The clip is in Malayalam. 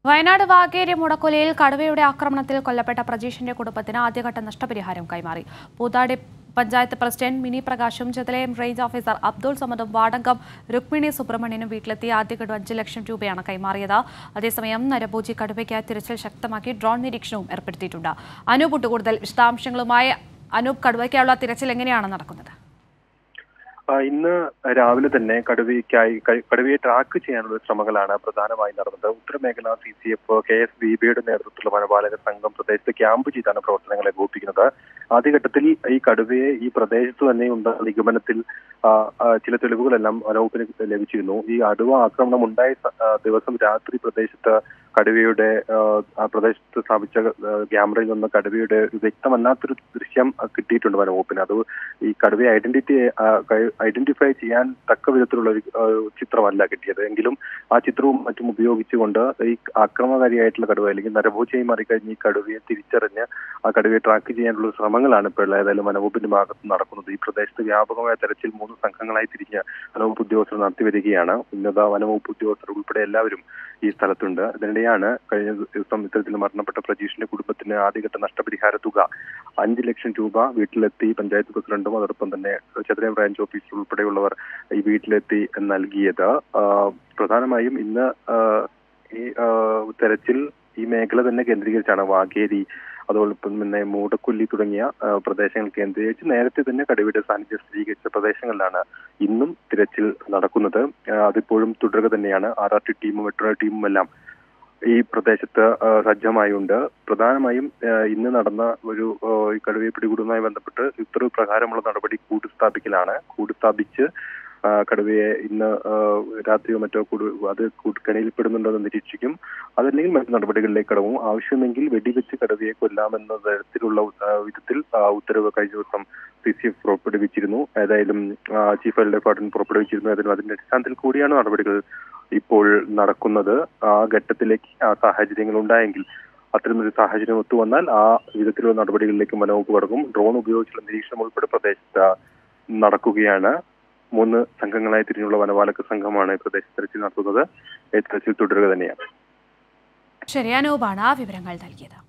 Wayanad Vagere Mudakolil, Kadavയുടെ ആക്രമണത്തിൽ കൊല്ലപ്പെട്ട പ്രജീഷിന്റെ കുടുംബത്തിന് ആദ്യഘട്ട നഷ്ടപരിഹാരം കൈമാറി. പൂതാടി പഞ്ചായത്ത് പ്രസിഡന്റ് മിനി പ്രകാശും ചെതലയം റേഞ്ച് ഓഫീസർ അബ്ദുൾ സമദും വാർഡംഗം രുക്മിണി സുബ്രഹ്മണ്യനും വീട്ടിലെത്തി ആദ്യഘട്ടം 5 ലക്ഷം രൂപയാണ് കൈമാറിയത്. അതേസമയം നരഭോജി കടുവയ്ക്കായി തിരച്ചിൽ ശക്തമാക്കി ഡ്രോൺ നിരീക്ഷണവും ഏർപ്പെടുത്തിയിട്ടുണ്ട്. അനൂപ് കൂടുതൽ വിശദാംശങ്ങളുമായി. അനൂപ്, കടുവയ്ക്കായുള്ള തിരച്ചിൽ എങ്ങനെയാണ് നടക്കുന്നത്? ഇന്ന് രാവിലെ തന്നെ കടുവയെ ട്രാക്ക് ചെയ്യാനുള്ള ശ്രമങ്ങളാണ് പ്രധാനമായി നടന്നത്. ഉത്തരമേഖല CCF KSBBയുടെ നേതൃത്വത്തിലുള്ള വനപാലക സംഘം പ്രദേശത്ത് ക്യാമ്പ് ചെയ്താണ് പ്രവർത്തനങ്ങൾ ഏകോപിപ്പിക്കുന്നത്. ആദ്യഘട്ടത്തിൽ ഈ കടുവയെ ഈ പ്രദേശത്ത് തന്നെ ഉണ്ടെന്ന നിഗമനത്തിൽ ചില തെളിവുകളെല്ലാം വനവകുപ്പിന് ലഭിച്ചിരുന്നു. ഈ കടുവ ആക്രമണം ഉണ്ടായ ദിവസം രാത്രി പ്രദേശത്ത് കടുവയുടെ പ്രദേശത്ത് സ്ഥാപിച്ച ക്യാമറയിൽ നിന്ന് കടുവയുടെ വ്യക്തമല്ലാത്തൊരു ദൃശ്യം കിട്ടിയിട്ടുണ്ട് വനവകുപ്പിന്. അത് ഈ കടുവയെ ഐഡന്റിഫൈ ചെയ്യാൻ തക്ക വിധത്തിലുള്ള ഒരു ചിത്രമല്ല കിട്ടിയത്. എങ്കിലും ആ ചിത്രവും മറ്റും ഉപയോഗിച്ചുകൊണ്ട് ഈ ആക്രമണകാരിയായിട്ടുള്ള കടുവ അല്ലെങ്കിൽ നരഭോജിയായി മാറിക്കഴിഞ്ഞ് ഈ കടുവയെ തിരിച്ചറിഞ്ഞ് ആ കടുവയെ ട്രാക്ക് ചെയ്യാനുള്ള ശ്രമങ്ങളാണ് ഇപ്പോൾ ഏതായാലും വനവകുപ്പിന്റെ ഭാഗത്ത് നടക്കുന്നത്. ഈ പ്രദേശത്ത് വ്യാപകമായ തെരച്ചിൽ 3 സംഘങ്ങളായി തിരിഞ്ഞ് വനവകുപ്പ് ഉദ്യോഗസ്ഥർ നടത്തിവരികയാണ്. ഉന്നത വനവകുപ്പ് ഉദ്യോഗസ്ഥർ ഉൾപ്പെടെ എല്ലാവരും ഈ സ്ഥലത്തുണ്ട്. ഇതിനിടെയാണ് കഴിഞ്ഞ ദിവസം ഇത്തരത്തിൽ മരണപ്പെട്ട പ്രജീഷിന്റെ കുടുംബത്തിന് ആദ്യഘട്ട നഷ്ടപരിഹാര തുക 5 ലക്ഷം രൂപ വീട്ടിലെത്തി പഞ്ചായത്ത് പ്രസിഡന്റും അതോടൊപ്പം തന്നെ ചെതലയം ബ്രാഞ്ച് ഓഫീസർ ഉൾപ്പെടെയുള്ളവർ ഈ വീട്ടിലെത്തി നൽകിയത്. പ്രധാനമായും ഇന്ന് ഈ തെരച്ചിൽ ഈ മേഖല തന്നെ കേന്ദ്രീകരിച്ചാണ്. വാഗേരി അതോടൊപ്പം തന്നെ മൂടക്കൊല്ലി തുടങ്ങിയ പ്രദേശങ്ങൾ കേന്ദ്രീകരിച്ച് നേരത്തെ തന്നെ കടുവയുടെ സാന്നിധ്യം സ്ഥിരീകരിച്ച പ്രദേശങ്ങളിലാണ് ഇന്നും തിരച്ചിൽ നടക്കുന്നത്. അതിപ്പോഴും തുടരുക തന്നെയാണ്. RRT ടീമും വെറ്ററിനറി ടീമും എല്ലാം ഈ പ്രദേശത്ത് സജ്ജമായുണ്ട്. പ്രധാനമായും ഇന്ന് നടന്ന ഒരു ഈ കടുവയെ പിടികൂടുന്നതുമായി ബന്ധപ്പെട്ട് ഉത്തരവ് പ്രകാരമുള്ള നടപടി കൂട് സ്ഥാപിക്കലാണ്. കൂട് സ്ഥാപിച്ച് കടുവയെ ഇന്ന് രാത്രിയോ മറ്റോ അത് കെണിയിൽപ്പെടുന്നുണ്ടോ എന്ന് നിരീക്ഷിക്കും. അതല്ലെങ്കിൽ മറ്റു നടപടികളിലേക്ക് കടവും. ആവശ്യമെങ്കിൽ വെടിവെച്ച് കടുവയെ കൊല്ലാമെന്ന തരത്തിലുള്ള വിധത്തിൽ ഉത്തരവ് കഴിഞ്ഞ ദിവസം CCF പുറപ്പെടുവിച്ചിരുന്നു. ഏതായാലും ചീഫ് വൈൽഡ് ലൈഫ് വാർഡൻ പുറപ്പെടുവിച്ചിരുന്നു. അതിന്റെ അടിസ്ഥാനത്തിൽ കൂടിയാണ് നടപടികൾ ഇപ്പോൾ നടക്കുന്നത്. ആ ഘട്ടത്തിലേക്ക് ആ സാഹചര്യങ്ങൾ ഉണ്ടായെങ്കിൽ അത്തരമൊരു സാഹചര്യം ഒത്തുവന്നാൽ ആ വിധത്തിലുള്ള നടപടികളിലേക്ക് വനവകുപ്പ് കടക്കും. ഡ്രോൺ ഉപയോഗിച്ചുള്ള നിരീക്ഷണം ഉൾപ്പെടെ പ്രദേശത്ത് നടക്കുകയാണ്. 3 സംഘങ്ങളായി തിരിഞ്ഞുള്ള വനപാലക സംഘമാണ് പ്രദേശത്ത് തെരച്ചിൽ നടത്തുന്നത്. തെരച്ചിൽ തുടരുക തന്നെയാണ്. ശരി, അനൂപാണ് വിവരങ്ങൾ നൽകിയത്.